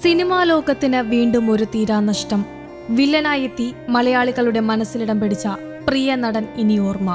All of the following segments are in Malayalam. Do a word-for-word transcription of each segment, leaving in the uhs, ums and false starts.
സിനിമാ ലോകത്തിന് വീണ്ടും ഒരു തീരാനഷ്ടം. വില്ലനായെത്തി മലയാളികളുടെ മനസ്സിലിടം പിടിച്ച പ്രിയ നടൻ ഇനി ഓർമ്മ.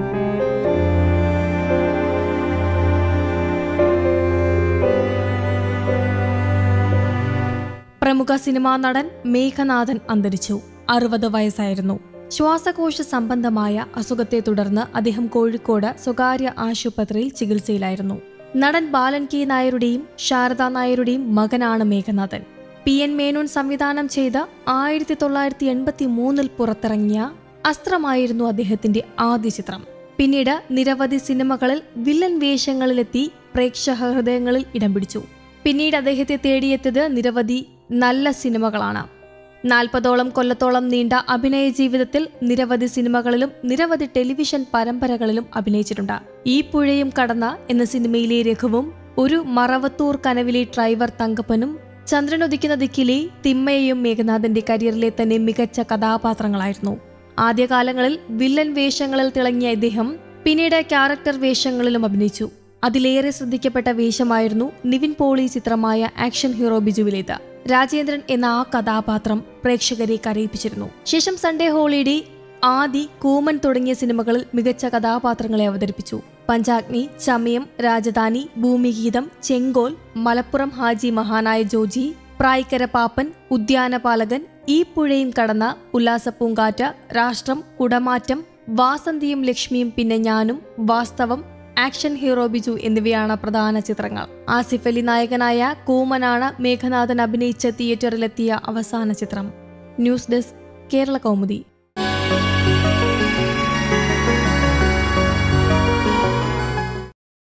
പ്രമുഖ സിനിമാ നടൻ മേഘനാഥൻ അന്തരിച്ചു. അറുപത് വയസ്സായിരുന്നു. ശ്വാസകോശ സംബന്ധമായ അസുഖത്തെ തുടർന്ന് അദ്ദേഹം കോഴിക്കോട് സ്വകാര്യ ആശുപത്രിയിൽ ചികിത്സയിലായിരുന്നു. നടൻ ബാലൻ കെ നായരുടെയും ശാരദാ നായരുടെയും മകനാണ് മേഘനാഥൻ. പി എൻ മേനോൻ സംവിധാനം ചെയ്ത ആയിരത്തി തൊള്ളായിരത്തി എൺപത്തി മൂന്നിൽ പുറത്തിറങ്ങിയ അസ്ത്രമായിരുന്നു അദ്ദേഹത്തിന്റെ ആദ്യ ചിത്രം. പിന്നീട് നിരവധി സിനിമകളിൽ വില്ലൻ വേഷങ്ങളിലെത്തി പ്രേക്ഷക ഹൃദയങ്ങളിൽ ഇടം പിടിച്ചു. പിന്നീട് അദ്ദേഹത്തെ തേടിയെത്തിയത് നിരവധി നല്ല സിനിമകളാണ്. നാൽപ്പതോളം കൊല്ലത്തോളം നീണ്ട അഭിനയ ജീവിതത്തിൽ നിരവധി സിനിമകളിലും നിരവധി ടെലിവിഷൻ പരമ്പരകളിലും അഭിനയിച്ചിട്ടുണ്ട്. ഈ പുഴയും കടന്ന എന്ന സിനിമയിലെ രഘുവും, ഒരു മറവത്തൂർ കനവിലെ ഡ്രൈവർ തങ്കപ്പനും, ചന്ദ്രനുദിക്കുന്ന ദിക്കിലെ തിമ്മയും മേഘനാഥന്റെ കരിയറിലെ തന്നെ മികച്ച കഥാപാത്രങ്ങളായിരുന്നു. ആദ്യകാലങ്ങളിൽ വില്ലൻ വേഷങ്ങളിൽ തിളങ്ങിയ ഇദ്ദേഹം പിന്നീട് ക്യാരക്ടർ വേഷങ്ങളിലും അഭിനയിച്ചു. അതിലേറെ ശ്രദ്ധിക്കപ്പെട്ട വേഷമായിരുന്നു നിവിൻ പോളി ചിത്രമായ ആക്ഷൻ ഹീറോ ബിജുവിലേത്. രാജേന്ദ്രൻ എന്ന ആ കഥാപാത്രം പ്രേക്ഷകരെ കരയിപ്പിച്ചിരുന്നു. ശേഷം സൺഡേ ഹോളിഡേ, ആദി, കൂമൻ തുടങ്ങിയ സിനിമകളിൽ മികച്ച കഥാപാത്രങ്ങളെ അവതരിപ്പിച്ചു. പഞ്ചാഗ്നി, ചമയം, രാജധാനി, ഭൂമിഗീതം, ചെങ്കോൽ, മലപ്പുറം ഹാജി മഹാനായ ജോജി, പ്രായിക്കര പാപ്പൻ, ഉദ്യാനപാലകൻ, ഈ പുഴയും കടന്ന, ഉല്ലാസപ്പൂങ്കാറ്റ്, രാഷ്ട്രം, കുടമാറ്റം, വാസന്തിയും ലക്ഷ്മിയും, പിന്നെ ഞാനും, വാസ്തവം, ആക്ഷൻ ഹീറോ ബിജു എന്നിവയാണ് പ്രധാന ചിത്രങ്ങൾ. ആസിഫ് അലി നായകനായ കൂമനാണ് മേഘനാഥൻ അഭിനയിച്ച തിയേറ്ററിലെത്തിയ അവസാന ചിത്രം. News desk, Kerala Kaumudi.